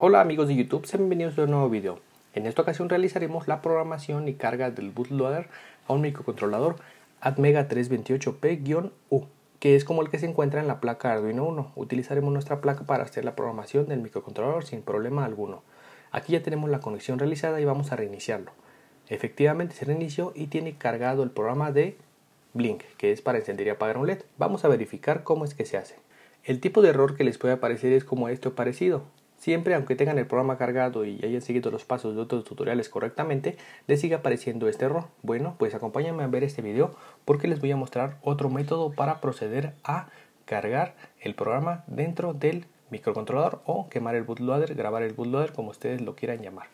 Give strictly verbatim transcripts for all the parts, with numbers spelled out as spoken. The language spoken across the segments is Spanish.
Hola amigos de YouTube, sean bienvenidos a un nuevo video. En esta ocasión realizaremos la programación y carga del bootloader a un microcontrolador Atmega trescientos veintiocho P U, que es como el que se encuentra en la placa Arduino uno. Utilizaremos nuestra placa para hacer la programación del microcontrolador sin problema alguno. Aquí ya tenemos la conexión realizada y vamos a reiniciarlo. Efectivamente se reinició y tiene cargado el programa de Blink, que es para encender y apagar un L E D. Vamos a verificar cómo es que se hace. El tipo de error que les puede aparecer es como este o parecido. Siempre, aunque tengan el programa cargado y hayan seguido los pasos de otros tutoriales correctamente, les sigue apareciendo este error. Bueno, pues acompáñenme a ver este video porque les voy a mostrar otro método para proceder a cargar el programa dentro del microcontrolador o quemar el bootloader, grabar el bootloader, como ustedes lo quieran llamar.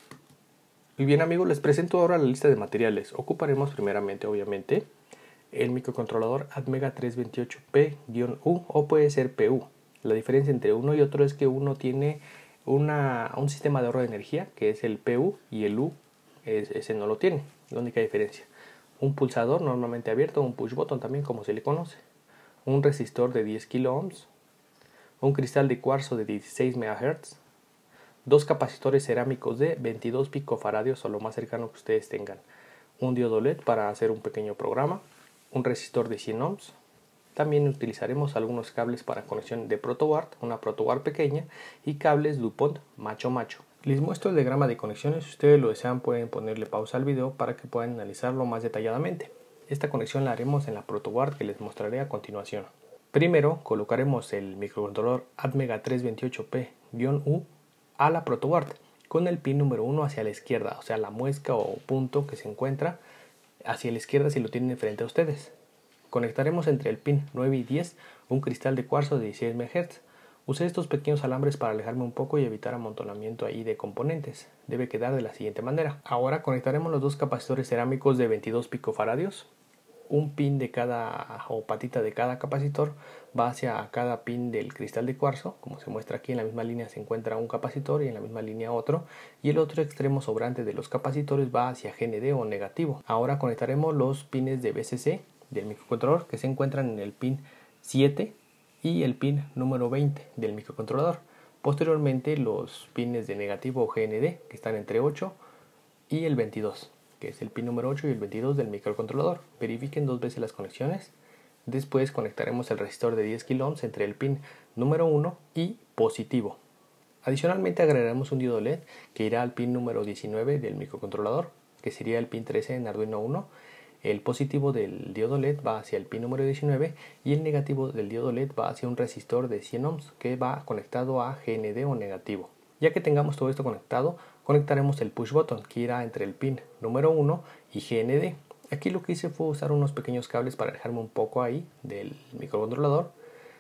Muy bien amigos, les presento ahora la lista de materiales. Ocuparemos primeramente, obviamente, el microcontrolador Atmega trescientos veintiocho P U o puede ser P U. La diferencia entre uno y otro es que uno tiene Una, un sistema de ahorro de energía, que es el P U, y el U es, ese no lo tiene. La única diferencia: un pulsador normalmente abierto, un push button también como se le conoce, un resistor de diez kilo ohms, un cristal de cuarzo de dieciséis megahertz, dos capacitores cerámicos de veintidós picofaradios o lo más cercano que ustedes tengan, un diodo L E D para hacer un pequeño programa, un resistor de cien ohms. También utilizaremos algunos cables para conexión de protoboard, una protoboard pequeña, y cables DuPont macho macho. Les muestro el diagrama de conexiones. Si ustedes lo desean pueden ponerle pausa al video para que puedan analizarlo más detalladamente. Esta conexión la haremos en la protoboard que les mostraré a continuación. Primero colocaremos el microcontrolador Atmega trescientos veintiocho P U a la protoboard con el pin número uno hacia la izquierda, o sea la muesca o punto que se encuentra hacia la izquierda si lo tienen frente a ustedes. Conectaremos entre el pin nueve y diez un cristal de cuarzo de dieciséis megahertz. Usé estos pequeños alambres para alejarme un poco y evitar amontonamiento ahí de componentes. Debe quedar de la siguiente manera. Ahora conectaremos los dos capacitores cerámicos de veintidós picofaradios. Un pin de cada o patita de cada capacitor va hacia cada pin del cristal de cuarzo. Como se muestra aquí, en la misma línea se encuentra un capacitor y en la misma línea otro, y el otro extremo sobrante de los capacitores va hacia G N D o negativo. Ahora conectaremos los pines de V C C del microcontrolador que se encuentran en el pin siete y el pin número veinte del microcontrolador. Posteriormente los pines de negativo o G N D que están entre ocho y el veintidós, que es el pin número ocho y el veintidós del microcontrolador. Verifiquen dos veces las conexiones. Después conectaremos el resistor de diez kilo ohms entre el pin número uno y positivo. Adicionalmente agregaremos un diodo L E D que irá al pin número diecinueve del microcontrolador, que sería el pin trece en Arduino uno. El positivo del diodo L E D va hacia el pin número diecinueve y el negativo del diodo L E D va hacia un resistor de cien ohms que va conectado a G N D o negativo. Ya que tengamos todo esto conectado, conectaremos el push button que irá entre el pin número uno y G N D. Aquí lo que hice fue usar unos pequeños cables para alejarme un poco ahí del microcontrolador,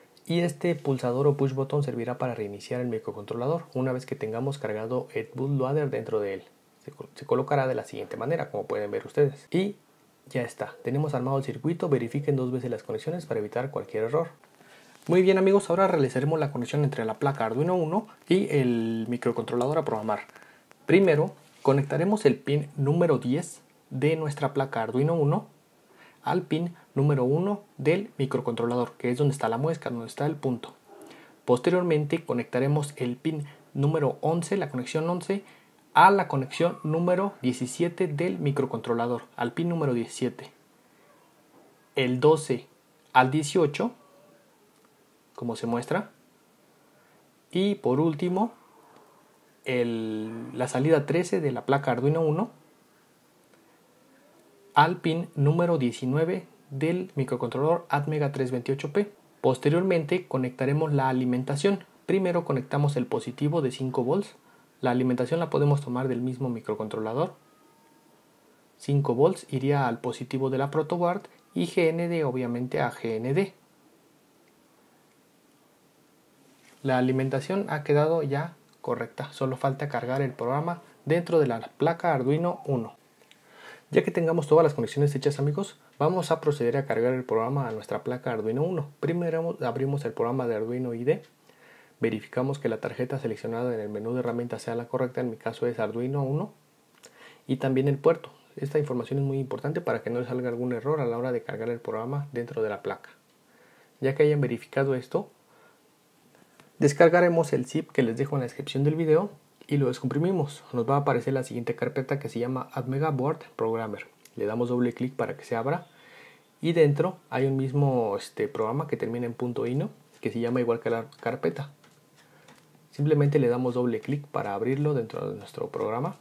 y este pulsador o push button servirá para reiniciar el microcontrolador una vez que tengamos cargado el bootloader dentro de él. Se, se colocará de la siguiente manera, como pueden ver ustedes. Y ya está, tenemos armado el circuito. Verifiquen dos veces las conexiones para evitar cualquier error. Muy bien amigos, ahora realizaremos la conexión entre la placa Arduino uno y el microcontrolador a programar. Primero, conectaremos el pin número diez de nuestra placa Arduino uno al pin número uno del microcontrolador, que es donde está la muesca, donde está el punto. Posteriormente conectaremos el pin número once, la conexión once, a la conexión número diecisiete del microcontrolador, al pin número diecisiete. El doce al dieciocho, como se muestra. Y por último, el, la salida trece de la placa Arduino uno al pin número diecinueve del microcontrolador Atmega trescientos veintiocho P. Posteriormente conectaremos la alimentación. Primero conectamos el positivo de cinco volts. La alimentación la podemos tomar del mismo microcontrolador. cinco volts iría al positivo de la protoboard y G N D obviamente a G N D. La alimentación ha quedado ya correcta, solo falta cargar el programa dentro de la placa Arduino uno. Ya que tengamos todas las conexiones hechas amigos, vamos a proceder a cargar el programa a nuestra placa Arduino uno. Primero abrimos el programa de Arduino I D E. Verificamos que la tarjeta seleccionada en el menú de herramientas sea la correcta, en mi caso es Arduino uno, y también el puerto. Esta información es muy importante para que no les salga algún error a la hora de cargar el programa dentro de la placa. Ya que hayan verificado esto, descargaremos el zip que les dejo en la descripción del video y lo descomprimimos. Nos va a aparecer la siguiente carpeta que se llama ATmega Board Programmer. Le damos doble clic para que se abra y dentro hay un mismo este, programa que termina en .ino que se llama igual que la carpeta. Simplemente le damos doble clic para abrirlo dentro de nuestro programa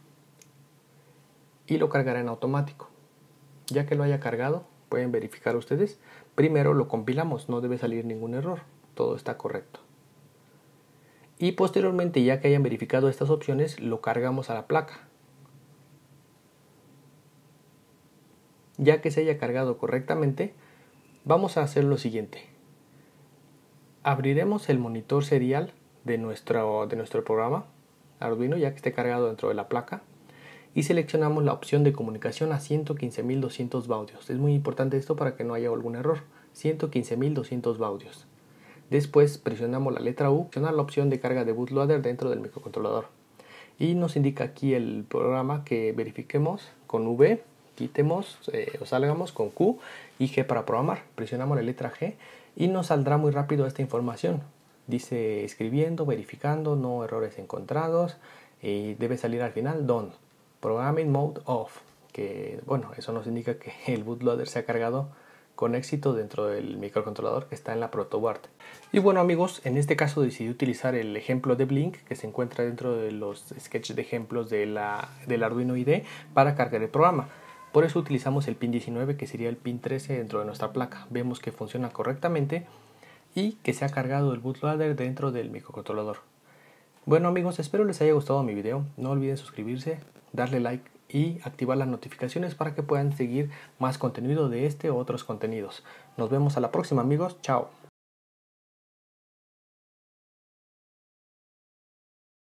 y lo cargará en automático. Ya que lo haya cargado, pueden verificar ustedes. Primero lo compilamos, no debe salir ningún error, todo está correcto. Y posteriormente, ya que hayan verificado estas opciones, lo cargamos a la placa. Ya que se haya cargado correctamente, vamos a hacer lo siguiente. Abriremos el monitor serial de nuestro, de nuestro programa Arduino, ya que esté cargado dentro de la placa, y seleccionamos la opción de comunicación a ciento quince mil doscientos baudios. Es muy importante esto para que no haya algún error. ciento quince mil doscientos baudios. Después presionamos la letra U, seleccionar la opción de carga de bootloader dentro del microcontrolador. Y nos indica aquí el programa que verifiquemos con V, quitemos eh, o salgamos con Q y G para programar. Presionamos la letra G y nos saldrá muy rápido esta información. Dice escribiendo, verificando, no errores encontrados, y debe salir al final Done. Programming Mode Off, que bueno, eso nos indica que el bootloader se ha cargado con éxito dentro del microcontrolador que está en la protoboard. Y bueno amigos, en este caso decidí utilizar el ejemplo de Blink que se encuentra dentro de los sketches de ejemplos de la, del Arduino I D E para cargar el programa. Por eso utilizamos el pin diecinueve, que sería el pin trece dentro de nuestra placa. Vemos que funciona correctamente y que se ha cargado el bootloader dentro del microcontrolador. Bueno amigos, espero les haya gustado mi video. No olviden suscribirse, darle like y activar las notificaciones para que puedan seguir más contenido de este u otros contenidos. Nos vemos a la próxima amigos, chao.